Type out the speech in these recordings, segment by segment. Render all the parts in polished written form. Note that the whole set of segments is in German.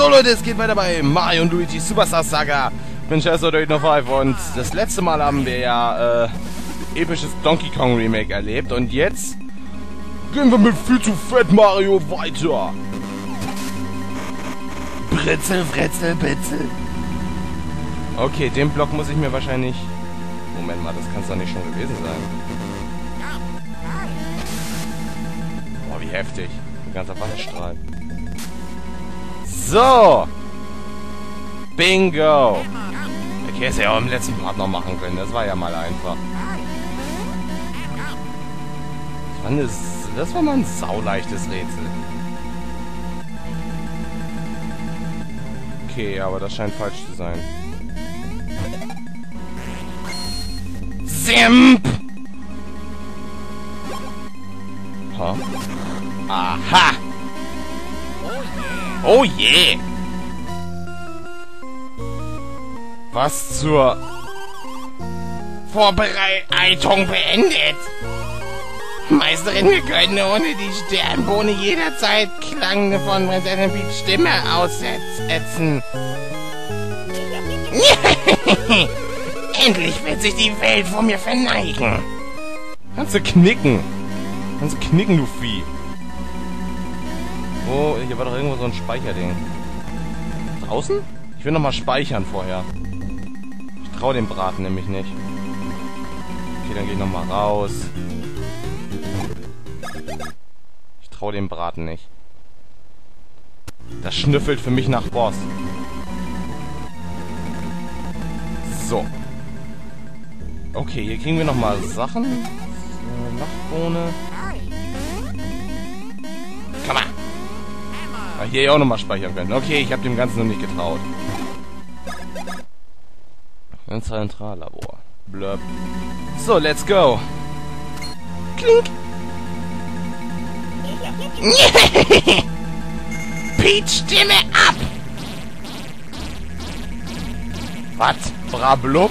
So Leute, es geht weiter bei Mario und Luigi Superstar Saga. Ich bin Chester5 und das letzte Mal haben wir ja episches Donkey Kong Remake erlebt und jetzt gehen wir mit viel zu fett Mario weiter. Britzel, Fretzel, Bitzel. Okay, den Block muss ich mir wahrscheinlich... Moment mal, das kann es doch nicht schon gewesen sein. Boah, wie heftig. Ein ganzer Wasserstrahl. So! Bingo! Okay, hätte ja auch im letzten Part noch machen können. Das war ja mal einfach. Das war mal ein sauleichtes Rätsel. Okay, aber das scheint falsch zu sein. Simp! Ha? Aha! Oh je! Was zur Vorbereitung beendet! Meisterin, wir können ohne die Sternbohne jederzeit Klang von Prinzessin Peachs Stimme aussetzen. Endlich wird sich die Welt vor mir verneigen. Kannst du knicken? Kannst du knicken, du Vieh? Oh, hier war doch irgendwo so ein Speicherding. Draußen? Ich will nochmal speichern vorher. Ich traue dem Braten nämlich nicht. Okay, dann gehe ich nochmal raus. Ich traue dem Braten nicht. Das schnüffelt für mich nach Boss. So. Okay, hier kriegen wir nochmal Sachen. Nachtbohne. Komm mal. Ah, hier auch nochmal speichern können. Okay, ich habe dem Ganzen noch nicht getraut. Ein Zentrallabor. Blöb. So, let's go. Klink. Peach, Stimme ab! Was? Brablub?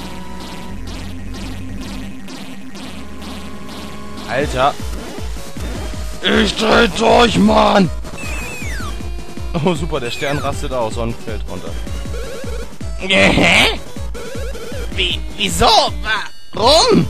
Alter. Ich dreh durch, Mann! Oh, super, der Stern rastet aus und fällt runter. Hä? Wieso? Warum?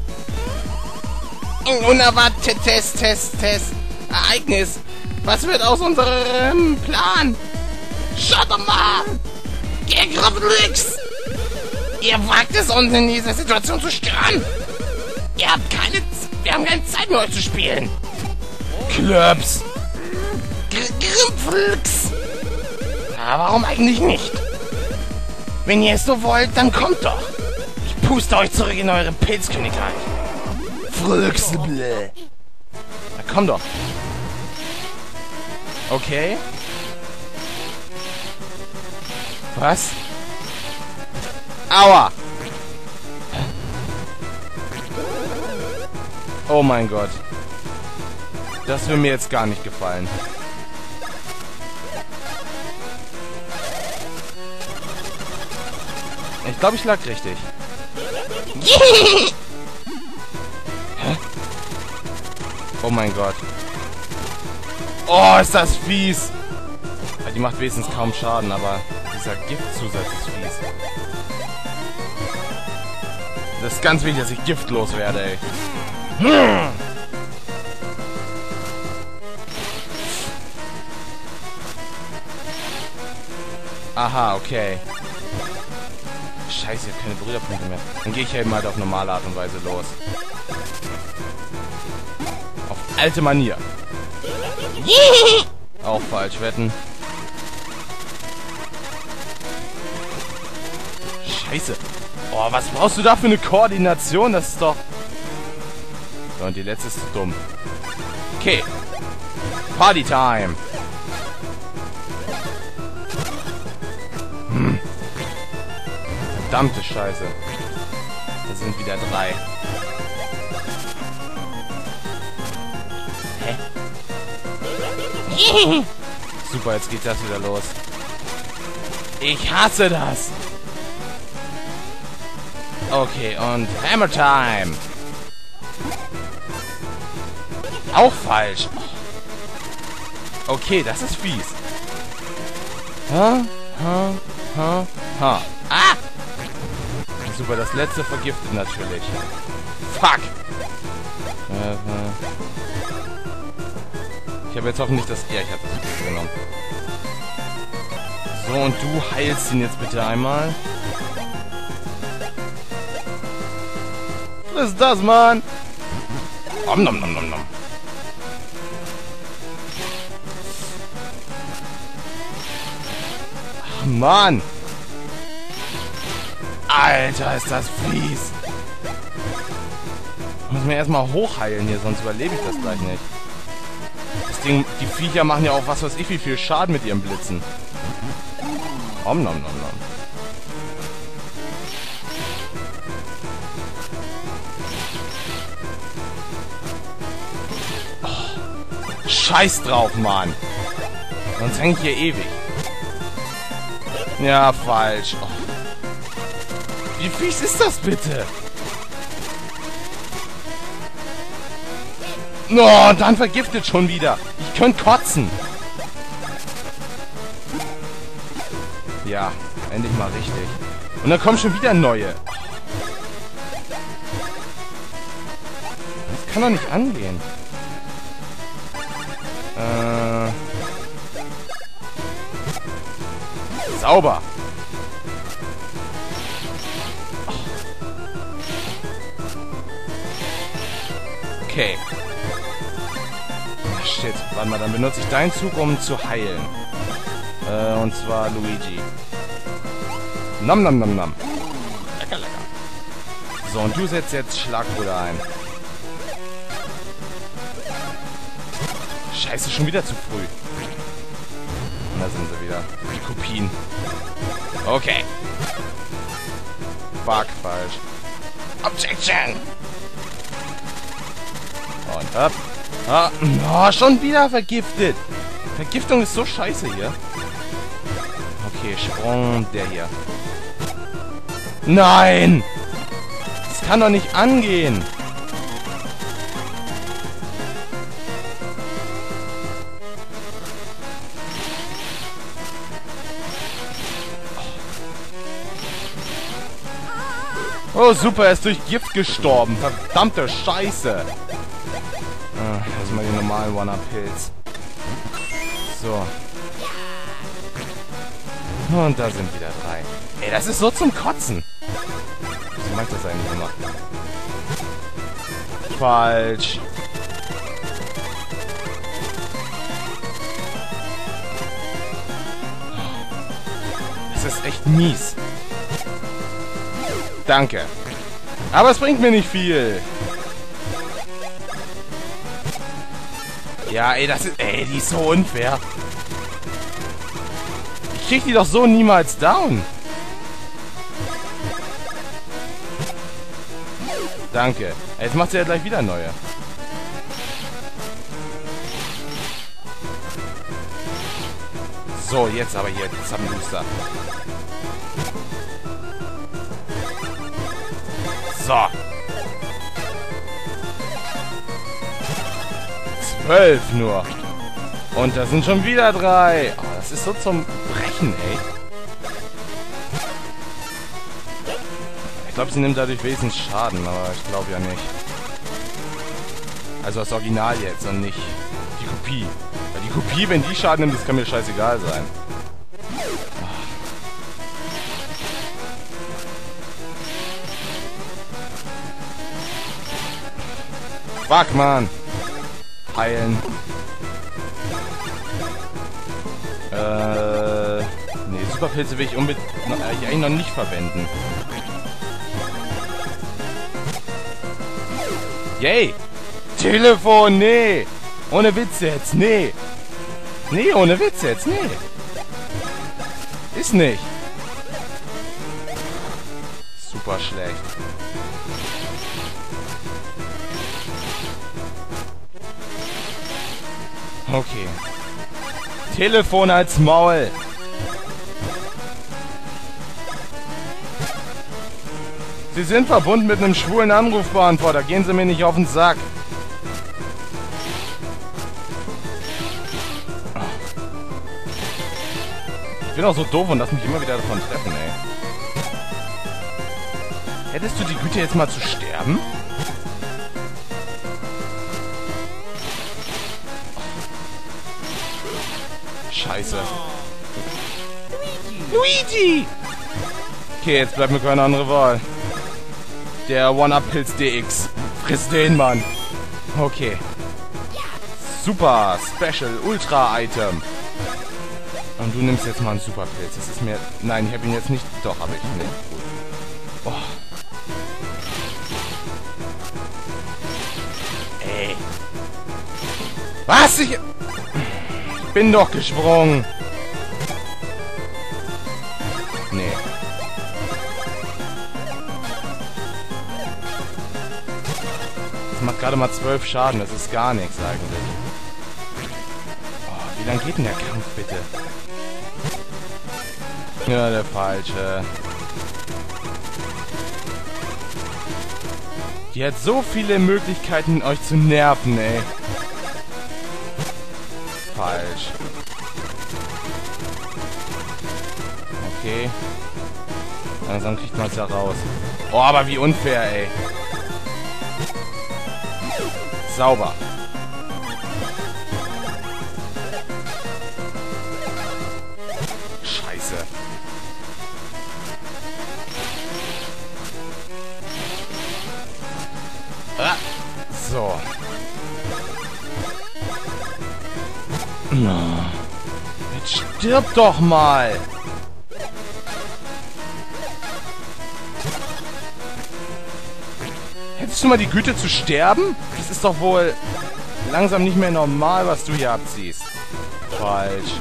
Unerwartetes Test. Ereignis. Was wird aus unserem Plan? Schaut doch mal! Gegriffenix! Ihr wagt es, uns in dieser Situation zu stören! Wir haben keine Zeit mehr, euch zu spielen! Klöps! Grimpflix! Aber warum eigentlich nicht? Wenn ihr es so wollt, dann kommt doch! Ich puste euch zurück in eure Pilzkönigreich! Früchsble! Na komm doch! Okay. Was? Aua! Oh mein Gott. Das will mir jetzt gar nicht gefallen. Ich glaube, ich lag richtig. Hä? Oh mein Gott. Oh, ist das fies! Die macht wenigstens kaum Schaden, aber dieser Giftzusatz ist fies. Das ist ganz wichtig, dass ich giftlos werde, ey. Aha, okay. Scheiße, ich habe keine Berührpunkte mehr. Dann gehe ich eben halt auf normale Art und Weise los. Auf alte Manier. Auch falsch wetten. Scheiße. Oh, was brauchst du da für eine Koordination? Das ist doch... So, und die letzte ist dumm. Okay. Party time. Verdammte Scheiße. Da sind wieder 3. Hä? Super, jetzt geht das wieder los. Ich hasse das. Okay, und Hammer Time. Auch falsch. Okay, das ist fies. Ha, ha, ha, ha. Ah! Super, das letzte vergiftet natürlich. Fuck! Ich habe jetzt hoffentlich das... Ja, ich habe das genommen. So, und du heilst ihn jetzt bitte einmal. Was ist das, Mann? Nom nom nom nom nom. Ach, Mann! Alter, ist das fies! Ich muss mir erstmal hochheilen hier, sonst überlebe ich das gleich nicht. Das Ding, die Viecher machen ja auch was weiß ich wie viel Schaden mit ihren Blitzen. Nom nom nom nom. Oh, scheiß drauf, Mann! Sonst hänge ich hier ewig. Ja, falsch. Oh. Wie fies ist das bitte? No, dann vergiftet schon wieder. Ich könnte kotzen. Ja, endlich mal richtig. Und dann kommen schon wieder neue. Das kann doch nicht angehen. Sauber. Okay. Shit, warte mal, dann benutze ich deinen Zug, um zu heilen. Und zwar Luigi. Nam nam nam nam. Lecker, lecker. So, und du setzt jetzt Schlagbrüder ein. Scheiße, schon wieder zu früh. Und da sind sie wieder. Die Kopien. Okay. Fuck, falsch. Objection! Und ab. Ah, oh, schon wieder vergiftet. Vergiftung ist so scheiße hier. Okay, Sprung, der hier. Nein! Das kann doch nicht angehen. Oh, super, er ist durch Gift gestorben. Verdammte Scheiße. Erstmal den normalen One-Up-Pilz. So. Und da sind wieder 3. Ey, das ist so zum Kotzen. Wieso mache ich das eigentlich immer? Falsch. Das ist echt mies. Danke. Aber es bringt mir nicht viel. Ja, ey, das ist... Ey, die ist so unfair. Ich krieg die doch so niemals down. Danke. Jetzt macht sie ja gleich wieder neue. So, jetzt aber hier. Zappenbooster. So. 12 nur. Und da sind schon wieder 3. Oh, das ist so zum Brechen, ey. Ich glaube, sie nimmt dadurch wenigstens Schaden, aber ich glaube ja nicht. Also das Original jetzt und nicht die Kopie. Weil die Kopie, wenn die Schaden nimmt, das kann mir scheißegal sein. Fuck, Mann. Heilen. Nee, Superpilze will ich eigentlich noch nicht verwenden. Yay! Telefon, nee! Ohne Witz jetzt, nee! Nee, ohne Witz jetzt, nee! Ist nicht! Super schlecht. Okay. Telefon als Maul. Sie sind verbunden mit einem schwulen Anrufbeantworter. Gehen Sie mir nicht auf den Sack. Ich bin auch so doof und lass mich immer wieder davon treffen, ey. Hättest du die Güte jetzt mal zu sterben? Scheiße. Luigi! Okay, jetzt bleibt mir keine andere Wahl. Der One-Up-Pilz DX. Friss den, Mann. Okay. Super, Special, Ultra-Item. Und du nimmst jetzt mal einen Superpilz. Das ist mir... Nein, ich habe ihn jetzt nicht... Doch, habe ich nicht. Oh. Ey. Was? Ich bin doch gesprungen. Nee. Das macht gerade mal 12 Schaden. Das ist gar nichts eigentlich. Oh, wie lang geht denn der Kampf, bitte? Ja, der falsche. Die hat so viele Möglichkeiten, euch zu nerven, ey. Falsch. Okay. Langsam kriegt man es ja raus. Oh, aber wie unfair, ey. Sauber. Scheiße. Ah. So. Jetzt stirb doch mal! Hättest du mal die Güte zu sterben? Das ist doch wohl langsam nicht mehr normal, was du hier abziehst. Falsch.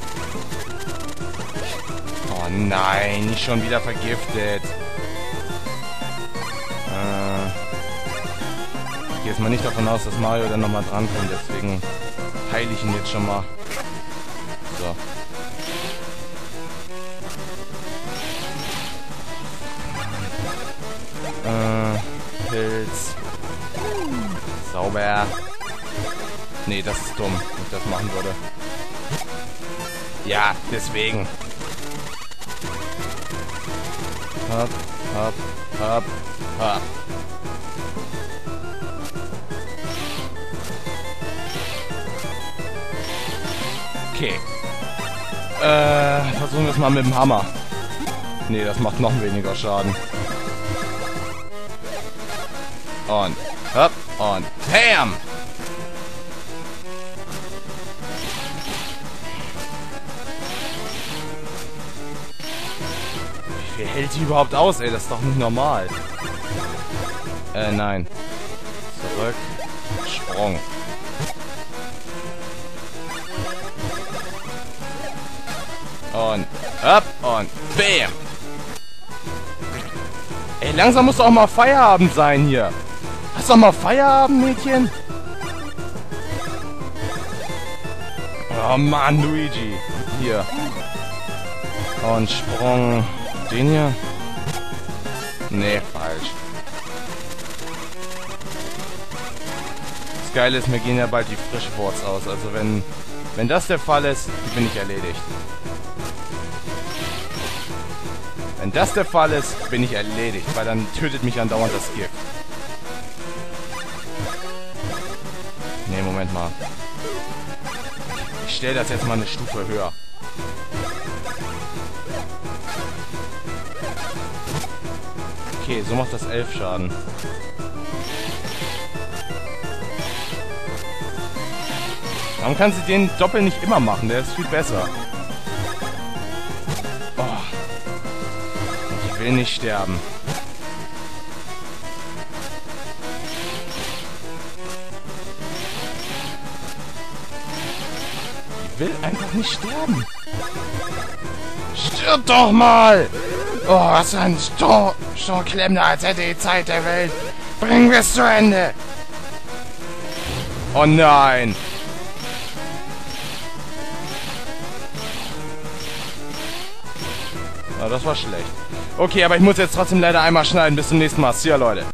Oh nein, nicht schon wieder vergiftet. Ich gehe jetzt mal nicht davon aus, dass Mario dann nochmal drankommt, deswegen heile ich ihn jetzt schon mal. So. Pilz. Sauber. Nee, das ist dumm, wenn ich das machen würde. Ja, deswegen. Hopp, hopp, hopp, hopp. Okay. Versuchen wir es mal mit dem Hammer. Nee, das macht noch weniger Schaden. Und hopp und bam! Wie viel hält die überhaupt aus, ey? Das ist doch nicht normal. Nein. Zurück. Sprung. Und hopp und bam! Ey, langsam muss doch auch mal Feierabend sein hier. Hast doch mal Feierabend, Mädchen? Oh Mann, Luigi. Hier. Und Sprung. Den hier? Nee, falsch. Das Geile ist, mir gehen ja bald die Frischwurz aus. Also wenn das der Fall ist, bin ich erledigt. Wenn das der Fall ist, bin ich erledigt, weil dann tötet mich andauernd das Gift. Nee, Moment mal. Ich stelle das jetzt mal eine Stufe höher. Okay, so macht das 11 Schaden. Warum kann sie den Doppel nicht immer machen? Der ist viel besser. Ich will nicht sterben. Ich will einfach nicht sterben. Stirb doch mal! Oh, was ein schon klemmender, als hätte die Zeit der Welt. Bringen wir es zu Ende! Oh nein! Oh, das war schlecht. Okay, aber ich muss jetzt trotzdem leider einmal schneiden. Bis zum nächsten Mal. See ya, Leute.